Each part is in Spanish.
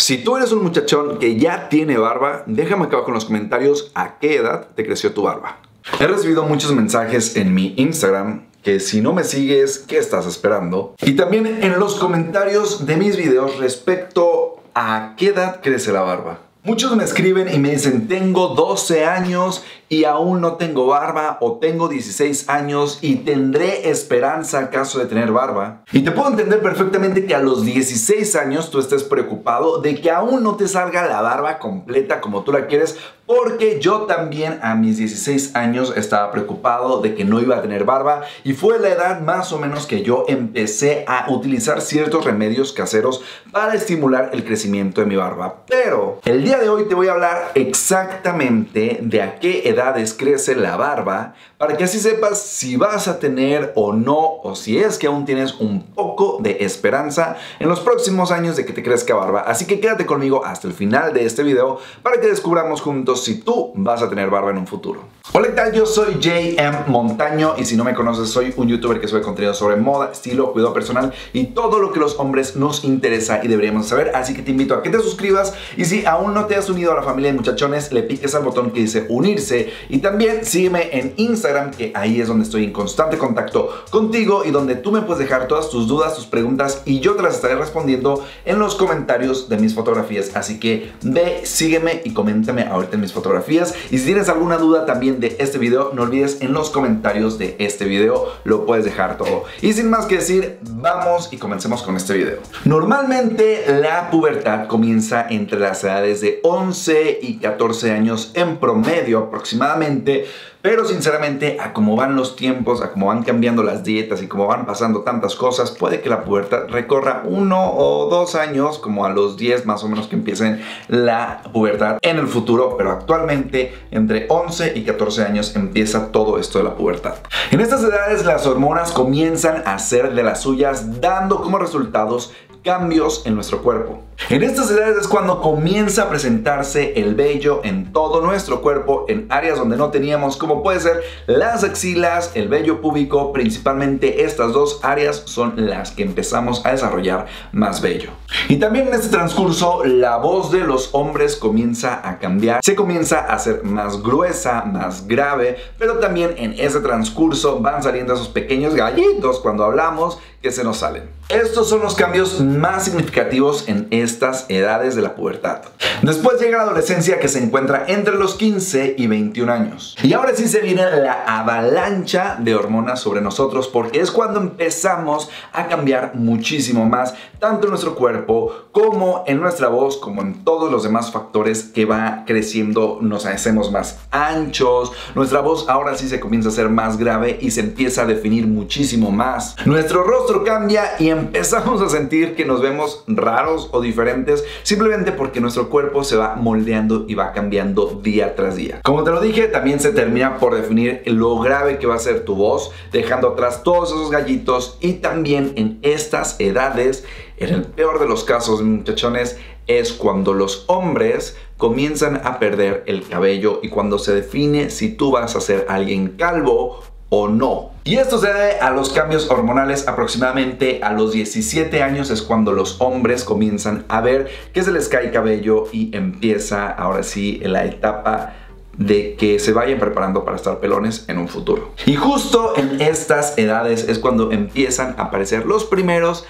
Si tú eres un muchachón que ya tiene barba, déjame acá abajo en los comentarios a qué edad te creció tu barba. He recibido muchos mensajes en mi Instagram que si no me sigues, ¿qué estás esperando? Y también en los comentarios de mis videos respecto a qué edad crece la barba. Muchos me escriben y me dicen, tengo 12 años y aún no tengo barba, o tengo 16 años y tendré esperanza acaso de tener barba. Y te puedo entender perfectamente que a los 16 años tú estés preocupado de que aún no te salga la barba completa como tú la quieres, porque yo también a mis 16 años estaba preocupado de que no iba a tener barba, y fue la edad más o menos que yo empecé a utilizar ciertos remedios caseros para estimular el crecimiento de mi barba. Pero el día de hoy te voy a hablar exactamente de a qué edades crece la barba, para que así sepas si vas a tener o no, o si es que aún tienes un poco de esperanza en los próximos años de que te crezca barba. Así que quédate conmigo hasta el final de este video para que descubramos juntos si tú vas a tener barba en un futuro. Hola, ¿qué tal? Yo soy JM Montaño, y si no me conoces, soy un youtuber que sube contenido sobre moda, estilo, cuidado personal y todo lo que los hombres nos interesa y deberíamos saber. Así que te invito a que te suscribas, y si aún no te has unido a la familia de muchachones, le piques al botón que dice unirse, y también sígueme en Instagram, que ahí es donde estoy en constante contacto contigo y donde tú me puedes dejar todas tus dudas, tus preguntas, y yo te las estaré respondiendo en los comentarios de mis fotografías. Así que ve, sígueme y coméntame ahorita en mis fotografías, y si tienes alguna duda también de este video, no olvides en los comentarios de este video, lo puedes dejar todo. Y sin más que decir, vamos y comencemos con este video. Normalmente la pubertad comienza entre las edades de 11 y 14 años en promedio aproximadamente, pero sinceramente, a cómo van los tiempos, a cómo van cambiando las dietas y cómo van pasando tantas cosas, puede que la pubertad recorra 1 o 2 años, como a los 10 más o menos que empiecen la pubertad en el futuro, pero actualmente entre 11 y 14 años empieza todo esto de la pubertad. En estas edades las hormonas comienzan a hacer de las suyas, dando como resultados cambios en nuestro cuerpo. En estas edades es cuando comienza a presentarse el vello en todo nuestro cuerpo, en áreas donde no teníamos, como puede ser las axilas, el vello púbico. Principalmente estas dos áreas son las que empezamos a desarrollar más vello. Y también en este transcurso la voz de los hombres comienza a cambiar, se comienza a hacer más gruesa, más grave, pero también en ese transcurso van saliendo esos pequeños gallitos cuando hablamos que se nos salen. Estos son los cambios más significativos en estas edades de la pubertad. Después llega la adolescencia, que se encuentra entre los 15 y 21 años. Y ahora sí se viene la avalancha de hormonas sobre nosotros, porque es cuando empezamos a cambiar muchísimo más, tanto en nuestro cuerpo como en nuestra voz, como en todos los demás factores que va creciendo. Nos hacemos más anchos, nuestra voz ahora sí se comienza a hacer más grave y se empieza a definir muchísimo más. Nuestro rostro cambia y empezamos a sentir que nos vemos raros o diferentes, simplemente porque nuestro cuerpo se va moldeando y va cambiando día tras día. Como te lo dije, también se termina por definir lo grave que va a ser tu voz, dejando atrás todos esos gallitos. Y también en estas edades, en el peor de los casos, muchachones, es cuando los hombres comienzan a perder el cabello y cuando se define si tú vas a ser alguien calvo o no. Y esto se debe a los cambios hormonales. Aproximadamente a los 17 años es cuando los hombres comienzan a ver que se les cae cabello y empieza ahora sí la etapa de que se vayan preparando para estar pelones en un futuro. Y justo en estas edades es cuando empiezan a aparecer los primeros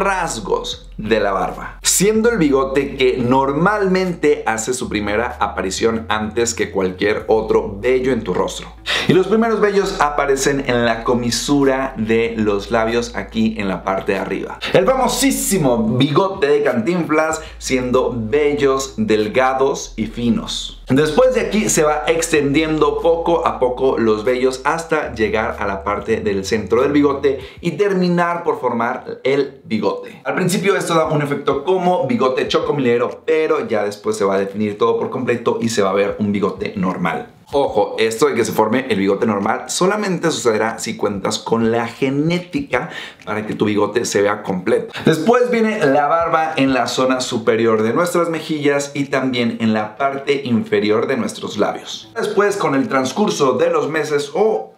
rasgos de la barba, siendo el bigote que normalmente hace su primera aparición antes que cualquier otro vello en tu rostro. Y los primeros vellos aparecen en la comisura de los labios, aquí en la parte de arriba. El famosísimo bigote de Cantinflas, siendo vellos delgados y finos. Después de aquí se va extendiendo poco a poco los vellos hasta llegar a la parte del centro del bigote y terminar por formar el bigote. Al principio esto da un efecto como bigote chocomilero, pero ya después se va a definir todo por completo y se va a ver un bigote normal. Ojo, esto de que se forme el bigote normal solamente sucederá si cuentas con la genética para que tu bigote se vea completo. Después viene la barba en la zona superior de nuestras mejillas y también en la parte inferior de nuestros labios. Después, con el transcurso de los meses o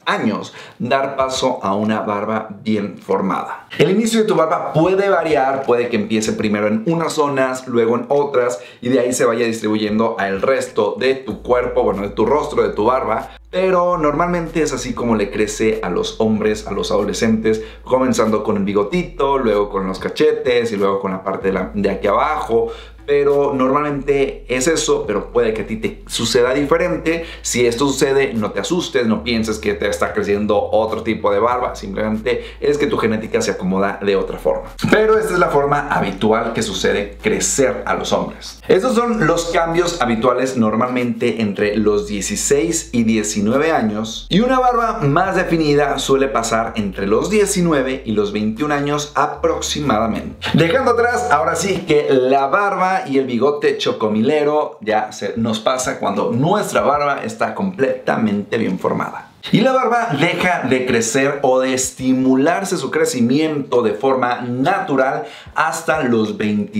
años dar paso a una barba bien formada. El inicio de tu barba puede variar, puede que empiece primero en unas zonas, luego en otras y de ahí se vaya distribuyendo al resto de tu cuerpo, bueno, de tu rostro, de tu barba. Pero normalmente es así como le crece a los hombres, a los adolescentes, comenzando con el bigotito, luego con los cachetes y luego con la parte de aquí abajo. Pero normalmente es eso, pero puede que a ti te suceda diferente. Si esto sucede, no te asustes, no pienses que te está creciendo otro tipo de barba. Simplemente es que tu genética se acomoda de otra forma. Pero esta es la forma habitual que sucede crecer a los hombres. Estos son los cambios habituales normalmente entre los 16 y 19 años. Y una barba más definida suele pasar entre los 19 y los 21 años aproximadamente. Dejando atrás, ahora sí que la barba y el bigote chocomilero ya nos pasa cuando nuestra barba está completamente bien formada. Y la barba deja de crecer o de estimularse su crecimiento de forma natural hasta los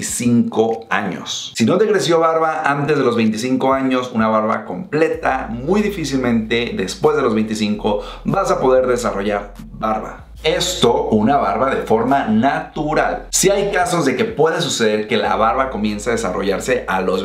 25 años. Si no te creció barba antes de los 25 años, una barba completa, muy difícilmente después de los 25 vas a poder desarrollar barba. Esto, una barba de forma natural. Si hay casos de que puede suceder que la barba comience a desarrollarse a los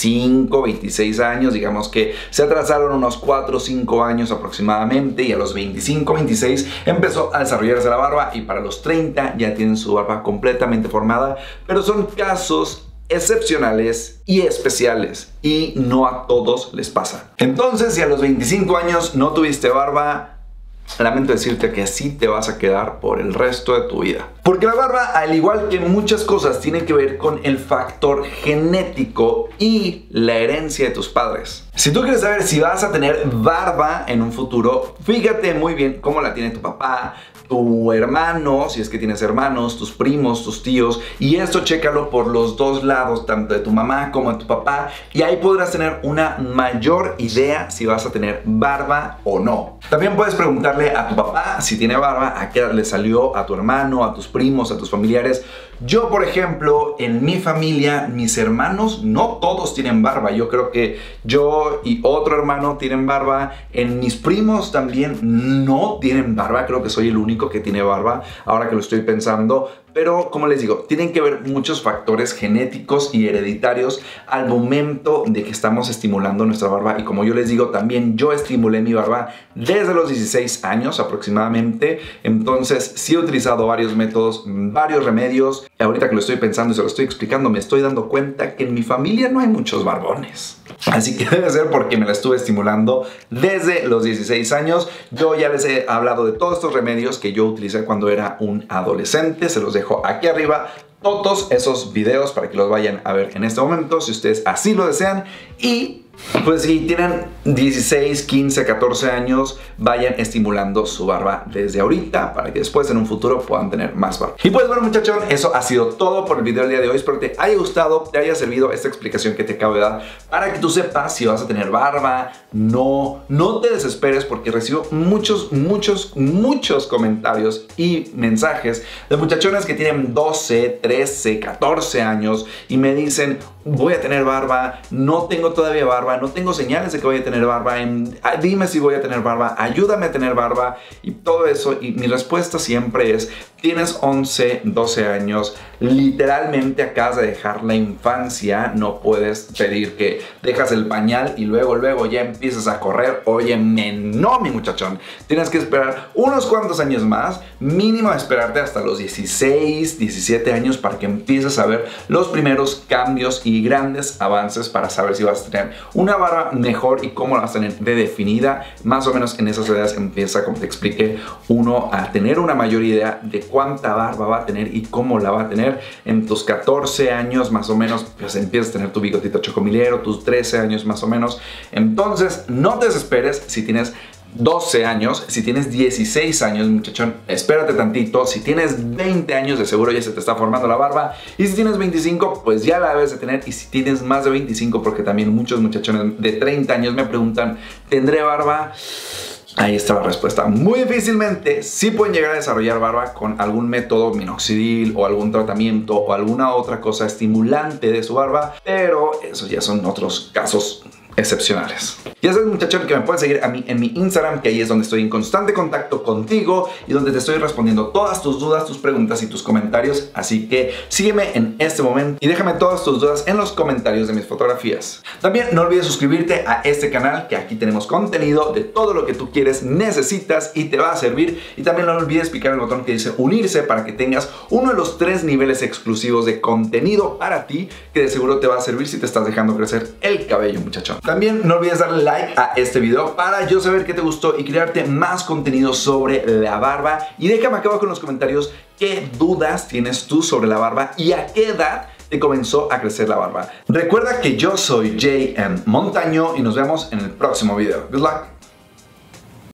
25, 26 años, digamos que se atrasaron unos 4 o 5 años aproximadamente y a los 25, 26 empezó a desarrollarse la barba y para los 30 ya tienen su barba completamente formada, pero son casos excepcionales y especiales y no a todos les pasa. Entonces, si a los 25 años no tuviste barba, lamento decirte que así te vas a quedar por el resto de tu vida. Porque la barba, al igual que muchas cosas, tiene que ver con el factor genético y la herencia de tus padres. Si tú quieres saber si vas a tener barba en un futuro, fíjate muy bien cómo la tiene tu papá, tu hermano, si es que tienes hermanos, tus primos, tus tíos, y esto chécalo por los dos lados, tanto de tu mamá como de tu papá, y ahí podrás tener una mayor idea si vas a tener barba o no. También puedes preguntarle a tu papá si tiene barba, a qué edad le salió, a tu hermano, a tus primos, a tus familiares. Yo, por ejemplo, en mi familia, mis hermanos no todos tienen barba. Yo creo que yo y otro hermano tienen barba. En mis primos también no tienen barba. Creo que soy el único que tiene barba, ahora que lo estoy pensando. Pero, como les digo, tienen que ver muchos factores genéticos y hereditarios al momento de que estamos estimulando nuestra barba. Y como yo les digo, también yo estimulé mi barba desde los 16 años aproximadamente. Entonces, sí he utilizado varios métodos, varios remedios. Ahorita que lo estoy pensando y se lo estoy explicando, me estoy dando cuenta que en mi familia no hay muchos barbones. Así que debe ser porque me la estuve estimulando desde los 16 años. Yo ya les he hablado de todos estos remedios que yo utilicé cuando era un adolescente. Se los dejo aquí arriba todos esos videos para que los vayan a ver en este momento si ustedes así lo desean. Y pues si tienen 16, 15, 14 años, vayan estimulando su barba desde ahorita para que después en un futuro puedan tener más barba. Y pues bueno, muchachón, eso ha sido todo por el video del día de hoy. Espero que te haya gustado, te haya servido esta explicación que te acabo de dar para que tú sepas si vas a tener barba. No te desesperes porque recibo muchos comentarios y mensajes de muchachones que tienen 12, 13, 14 años y me dicen: voy a tener barba, no tengo todavía barba, no tengo señales de que voy a tener barba, dime si voy a tener barba, ayúdame a tener barba y todo eso. Y mi respuesta siempre es: tienes 11, 12 años, literalmente acabas de dejar la infancia, no puedes pedir que dejas el pañal y luego ya empiezas a correr. Óyeme, no, mi muchachón, tienes que esperar unos cuantos años más, mínimo esperarte hasta los 16, 17 años para que empieces a ver los primeros cambios y grandes avances para saber si vas a tener una barba mejor y cómo la vas a tener de definida. Más o menos en esas edades empieza, como te expliqué, uno a tener una mayor idea de cuánta barba va a tener y cómo la va a tener. En tus 14 años más o menos pues empiezas a tener tu bigotito chocomilero, tus 13 años más o menos. Entonces no te desesperes si tienes 12 años, si tienes 16 años, muchachón, espérate tantito. Si tienes 20 años, de seguro ya se te está formando la barba. Y si tienes 25, pues ya la debes de tener. Y si tienes más de 25, porque también muchos muchachones de 30 años me preguntan: ¿tendré barba? Ahí está la respuesta. Muy difícilmente sí pueden llegar a desarrollar barba con algún método minoxidil o algún tratamiento o alguna otra cosa estimulante de su barba, pero esos ya son otros casos excepcionales. Ya sabes, muchachón, que me puedes seguir a mí en mi Instagram, que ahí es donde estoy en constante contacto contigo y donde te estoy respondiendo todas tus dudas, tus preguntas y tus comentarios. Así que sígueme en este momento y déjame todas tus dudas en los comentarios de mis fotografías. También no olvides suscribirte a este canal, que aquí tenemos contenido de todo lo que tú quieres, necesitas y te va a servir. Y también no olvides picar el botón que dice unirse para que tengas uno de los 3 niveles exclusivos de contenido para ti, que de seguro te va a servir si te estás dejando crecer el cabello, muchachón. También no olvides darle like a este video para yo saber que te gustó y crearte más contenido sobre la barba. Y déjame acá abajo en los comentarios qué dudas tienes tú sobre la barba y a qué edad te comenzó a crecer la barba. Recuerda que yo soy JM Montaño y nos vemos en el próximo video. Good luck.